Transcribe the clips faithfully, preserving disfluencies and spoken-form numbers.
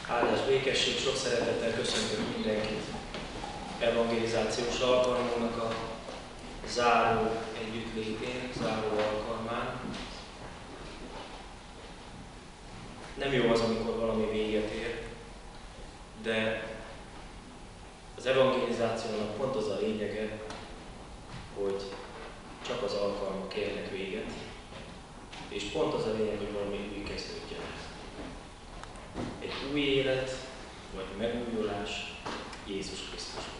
Áldás, békesség, sok szeretettel köszöntök mindenkit evangelizációs alkalmunknak a záró együttlétén, záró alkalmán. Nem jó az, amikor valami véget ér, de az evangelizációnak pont az a lényege, hogy csak az alkalmak érnek véget, és pont az a lényeg, hogy valami új kezdődjön. Egy új élet, vagy megújulás Jézus Krisztusban.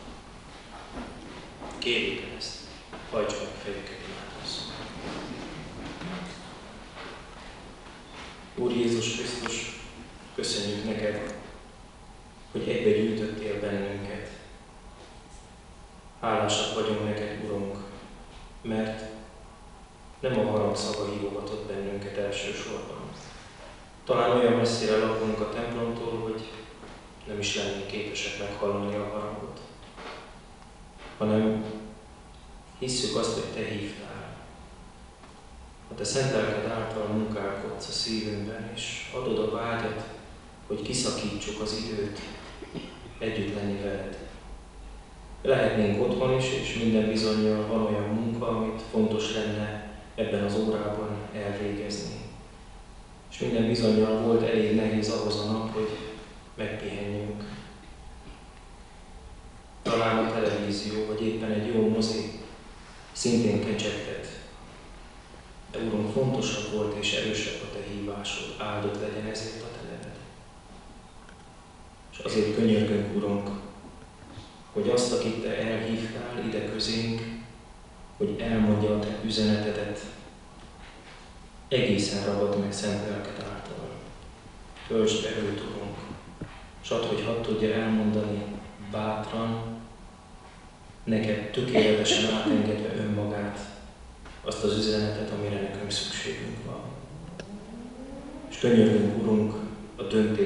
Kérjük el ezt, hajtsuk meg fejüket, imádkozzunk. Úr Jézus Krisztus, köszönjük neked, hogy egybe gyűjtöttél bennünket. Hálásak vagyunk neked, Urunk, mert nem a harangszava hívogatott bennünket elsősorban. Talán olyan messzire lakunk a templomtól, hogy nem is lennénk képesek meghallani a harangot, hanem hisszük azt, hogy te hívtál. A te szent lelked által munkálkodsz a szívünkben, és adod a vágyat, hogy kiszakítsuk az időt együtt lenni veled. Lehetnénk otthon is, és minden bizonnyal van olyan munka, amit fontos lenne ebben az órában elvégezni. És minden bizonnyal volt elég nehéz ahhoz a nap, hogy megpihenjünk. Talán a televízió, vagy éppen egy jó mozi szintén kecsegtet. De Uram, fontosabb volt és erősebb a te hívásod, áldott legyen ezért a te neved. És azért könyörgünk, Urunk, hogy azt, akit te elhívtál ide közénk, hogy elmondja a te üzenetedet, egészen ragad meg szent lelked által. Töltsd be őt, Urunk, s add, hogy hadd tudja elmondani bátran, neked tökéletesen átengedve önmagát, azt az üzenetet, amire nekünk szükségünk van. És könyörgünk, Urunk, a döntés